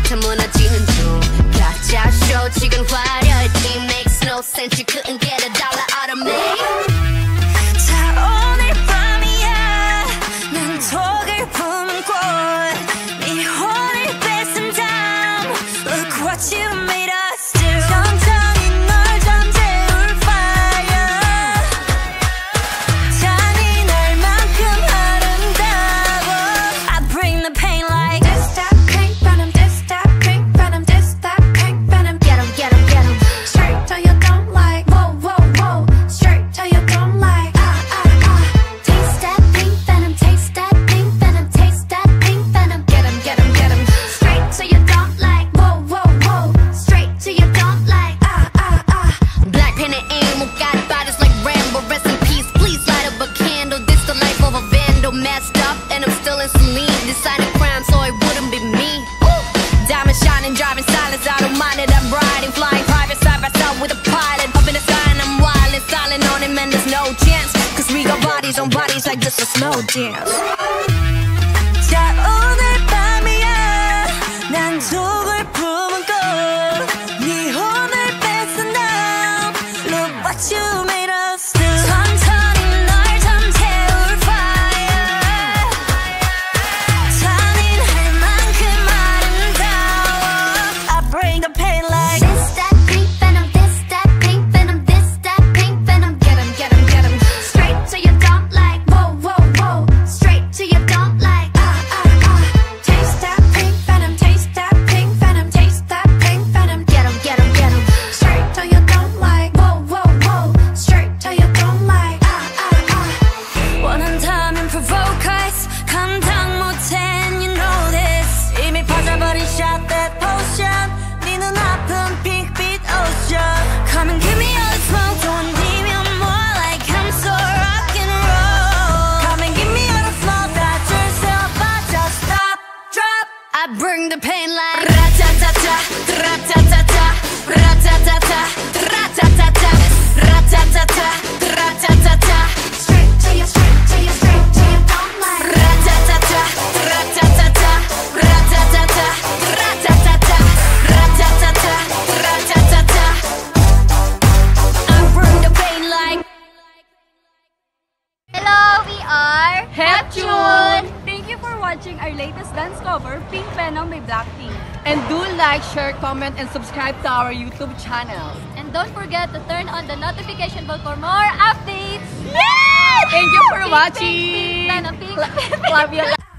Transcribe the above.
다 무너지는 중 가짜 쇼 지금 화려했지 makes no sense you couldn't get a dollar out of me 자 오늘 밤이야 난 독을 품고 네 혼을 뺏은 다음 Look what you made us do 천천히 널 잠재울 fire 잔인할 만큼 아름다워 I bring the pain like this that pink venom this that pink venom this that pink venom get 'em get 'em get 'em straight till you don't like whoa whoa whoa straight till you don't like taste that pink venom taste that pink venom taste that pink venom get 'em get 'em get 'em straight till you don't like whoa whoa whoa straight till you don't like Blackpink and Ayumu got bodies like Rambo rest in peace please light up a candle this the life of a vandal messed up and I'm still in saline deciding crime so it wouldn't be me diamond shining driving silence I don't mind it I'm riding flying private side by side with a pilot up in the sky and I'm wild and styling on him and there's no chance cause we got bodies on bodies like just a slow dance 자 오늘 밤이야 난 독을 품고 네 혼을 뺏은 다음 Look what you made us do 천천히 널 잠재울 fire 잔인할 만큼 아름다워 I bring the pain like this that pink venom this that pink venom this that pink venom get 'em get 'em get 'em straight till you don't like whoa whoa whoa straight till you don't like taste that pink venom taste that pink venom taste that pink venom get 'em get 'em get 'em straight till you don't like whoa whoa whoa straight till you don't like 원한다면 provoke us 감당 못해 and you know this 이미 퍼져버린 shot that potion 네 눈아픈 핑크빛 ocean come and give me all the smoke don't leave me more like I'm so rock and roll come and give me all the smoke that yourself I just stop drop I bring the pain like ra-ta-ta-ta ra-ta-ta-ta ra-ta-ta-ta ra-ta-ta-ta ra-ta-ta-ta ra-ta-ta-ta straight till you don't like ra-ta-ta-ta ra-ta-ta-ta ra-ta-ta-ta ra-ta-ta-ta ra-ta-ta-ta ra-ta-ta-ta I bring the pain like Hello, we are Heptune! Thank you for watching our latest dance cover, Pink Venom by Blackpink. And do like, share, comment, and subscribe to our YouTube channel. And don't forget to turn on the notification bell for more updates. Yay! Thank you for Pink, watching! Pink, Venom, Pink. Love you.